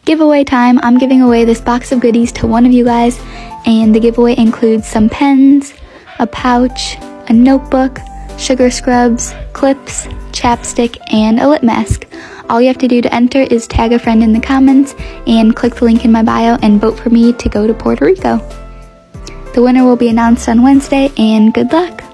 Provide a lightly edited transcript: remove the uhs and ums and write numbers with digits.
giveaway time. I'm giving away this box of goodies to one of you guys, and the giveaway includes some pens, a pouch, a notebook, sugar scrubs, clips, chapstick, and a lip mask. All you have to do to enter is tag a friend in the comments and click the link in my bio and vote for me to go to Puerto Rico. The winner will be announced on Wednesday, and good luck!